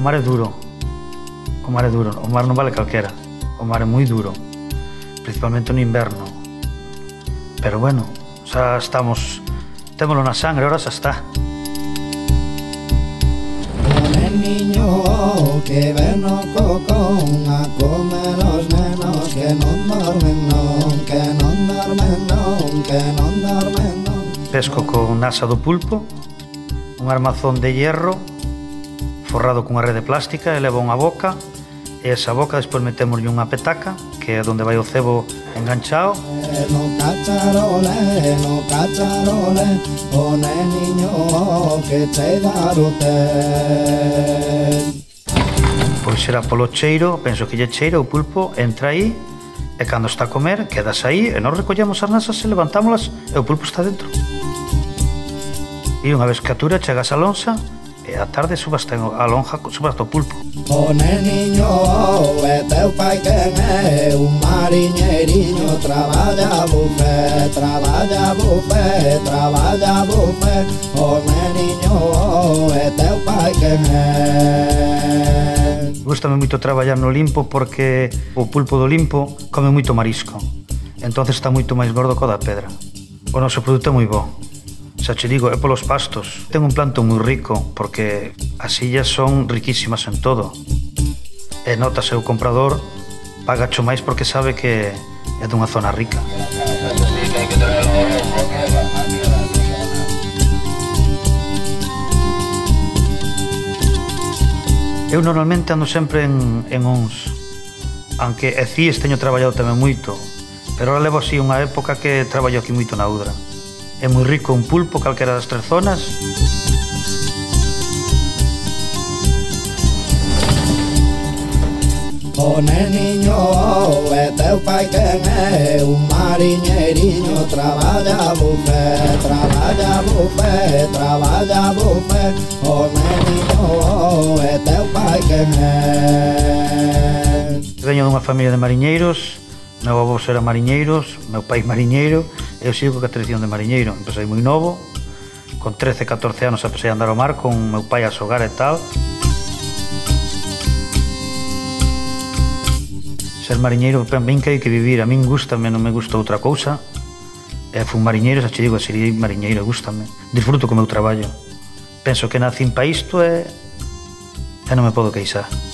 mar é duro. O mar é duro. O mar non vale calquera. O mar é moi duro. Principalmente no inverno. Pero bueno, xa estamos... Témolo na sangre, ahora xa está. Niño que ven o cocón a comer os nenos que non dormen non, que non dormen non, que non dormen non. Pesco con nasa do pulpo, un armazón de hierro forrado cunha rede plástica e leva unha boca, e esa boca despois metémoslle unha petaca que é onde vai o cebo enganchado. No cacharole, o neniño que che darote. Pois será polo cheiro, penso que lle cheira, o pulpo entra aí e cando está a comer quedas aí e nos recollemos as nasas e levantámolas e o pulpo está dentro. E unha vez que atura chegas a lonxa e a tarde subaste a lonja, subaste o pulpo. O neniño é teu pai quen é un mariñeiriño, traballa bufé, traballa bufé, traballa bufé. O neniño é teu pai quen é. Gústame moito traballar no limpo porque o pulpo do limpo come moito marisco, entonces está moito máis gordo que o da pedra. O noso produto é moi bo. Xa che digo, é polos pastos. Ten un planto moi rico, porque as illas son riquísimas en todo. E notase o comprador paga cho máis porque sabe que é dunha zona rica. Eu normalmente ando sempre en Ons, aunque e Cies teño traballado tamén moito, pero ahora levo así unha época que traballo aquí moito na Udra. É moi rico un pulpo, calquera das tres zonas. O neniño é teu pai quen é un mariñeiriño, traballa bufé, traballa bufé, traballa bufé. O neniño é teu pai quen é. Veño dunha familia de mariñeiros, meu avó era mariñeiros, meu pai mariñeiro, eu sigo coa tradición de mariñeiro. Empecei moi novo, con 13, 14 anos empecei a andar ao mar con meu pai a xogar e tal. Ser mariñeiro, ben que hai que vivir, a min gústame, non me gusta outra cousa. E fui mariñeiro, xa che digo, serei mariñeiro, gústame. Disfruto co meu traballo. Penso que nacín pa isto e non me podo queixar.